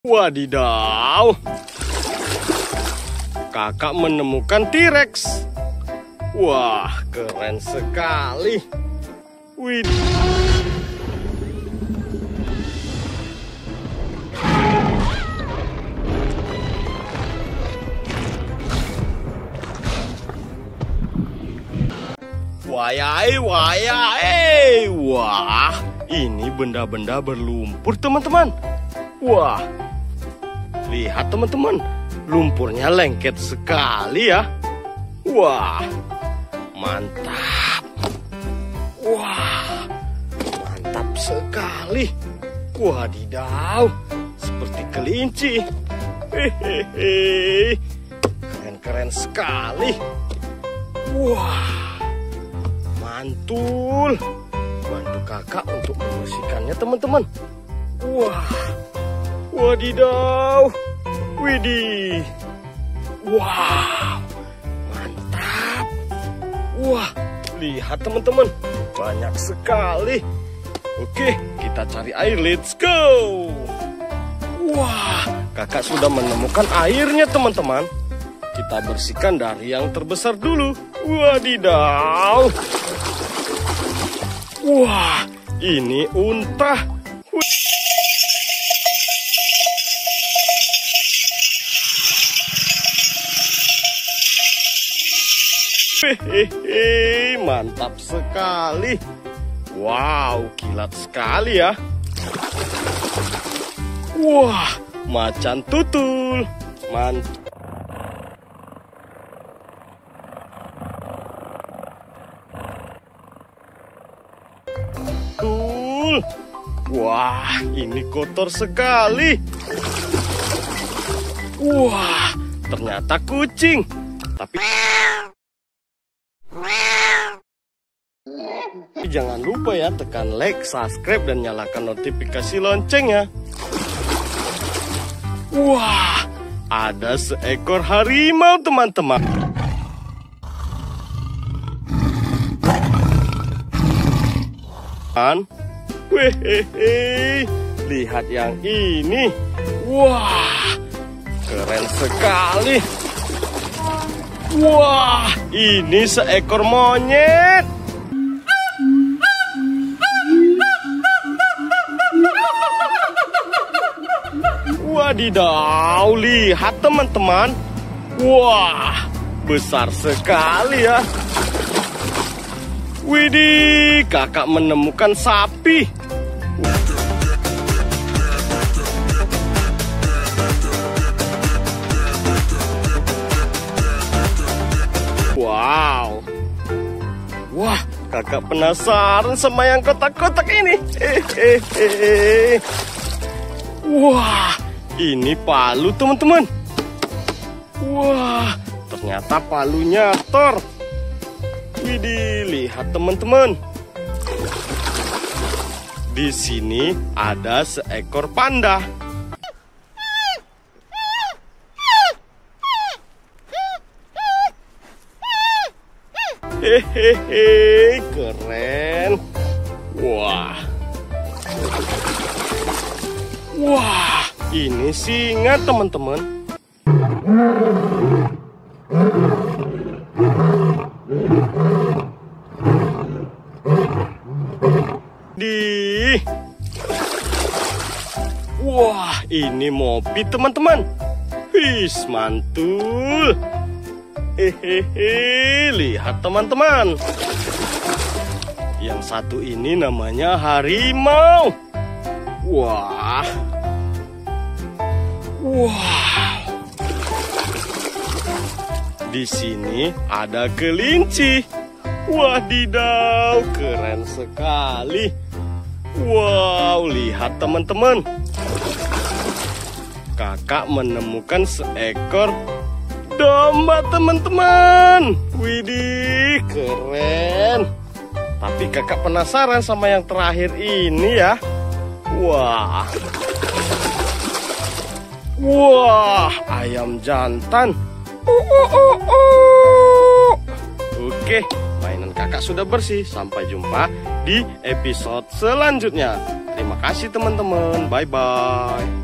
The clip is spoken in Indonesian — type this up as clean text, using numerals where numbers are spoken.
Wadidaw, kakak menemukan T-Rex. Wah, keren sekali. Wih. Wayai, wayai. Wah, ini benda-benda berlumpur, teman-teman. Wah, lihat teman-teman, lumpurnya lengket sekali ya. Wah, mantap. Wah, mantap sekali. Wadidaw, seperti kelinci. Hehehe, keren-keren sekali. Wah, mantul. Bantu kakak untuk membersihkannya, teman-teman. Wah, wadidaw. Widih. Wow, mantap. Wah, lihat teman-teman, banyak sekali. Oke, kita cari air. Let's go. Wah, kakak sudah menemukan airnya, teman-teman. Kita bersihkan dari yang terbesar dulu. Wadidaw. Wah, ini unta. Hehehe, mantap sekali. Wow, kilat sekali ya. Wah, macan tutul. Mantap. Tutul. Wah, ini kotor sekali. Wah, ternyata kucing. Tapi jangan lupa ya, tekan like, subscribe, dan nyalakan notifikasi loncengnya. Wah, ada seekor harimau, teman-teman. Wehehe, lihat yang ini. Wah, keren sekali. Wah, ini seekor monyet. Wadidaw, lihat teman-teman. Wah, besar sekali ya. Widih, kakak menemukan sapi. Wow. Wah, kakak penasaran sama yang kotak-kotak ini. Wah, ini palu, teman-teman. Wah, ternyata palunya Thor. Widih, lihat teman-teman. Di sini ada seekor panda. Hehehe, keren. Wah. Wah, ini singa, teman-teman. Wah, ini mopi, teman-teman. Wis, mantul. Hehehe, lihat teman-teman. Yang satu ini namanya harimau. Wah. Wah. Di sini ada kelinci. Wadidaw, keren sekali. Wow, lihat teman-teman. Kakak menemukan seekor domba, teman-teman. Widih, keren. Tapi kakak penasaran sama yang terakhir ini ya. Wah. Wah, ayam jantan. Oke, mainan kakak sudah bersih. Sampai jumpa di episode selanjutnya. Terima kasih teman-teman. Bye-bye.